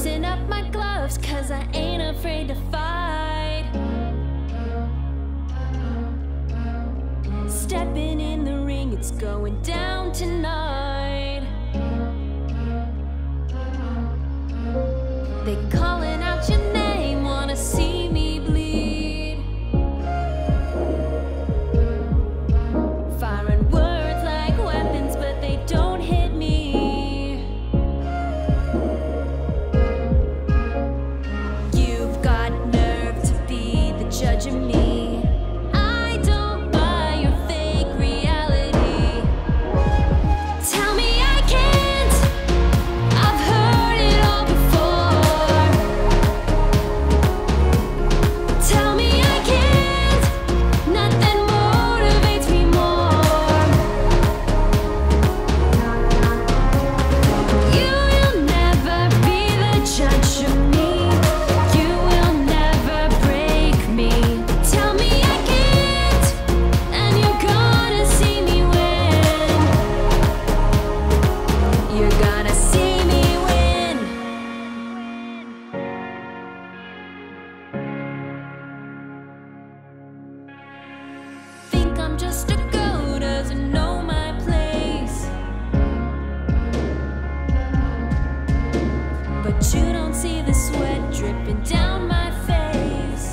loosen up my gloves, 'cause I ain't afraid to fight. Stepping in the ring, it's going down tonight. They calling out your name, wanna see me bleed. Firing words like weapons, but they don't hit me. You've got nerve to be the judge of me. I don't buy your fake reality. Tell me I can't, I've heard it all before. Tell me I can't, nothing motivates me more. You will never be the judge of me. You will never break me. Tell me I can't, and you're gonna see me win. You're gonna see me win. Think I'm just a girl who doesn't know my place, but you don't see the sweat dripping down my face.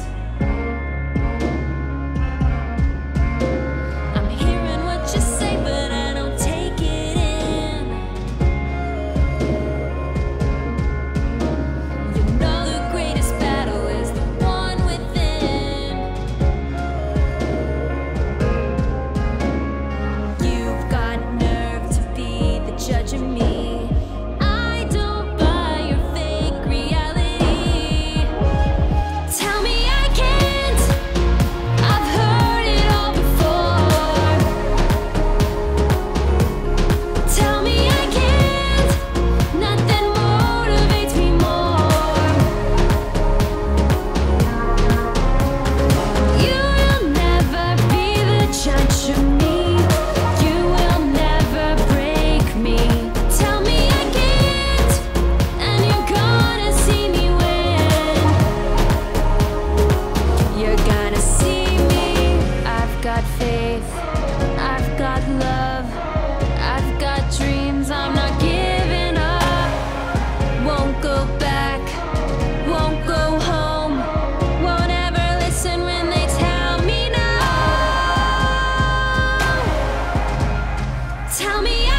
I'm hearing what you say, but I don't take it in. You know the greatest battle is the one within. You've got nerve to be the judge of me. I don't buy your fake reality. Tell me I can't, I've heard it all before. Tell me I can't, nothing motivates me more. You will never be the judge of me. You will never break me. Tell me I can't, and you're gonna see me win. You're gonna see me. I've got faith, I've got love, I've got dreams, I'm not giving up. Won't go back, won't go home, won't ever listen when they tell me no. Tell me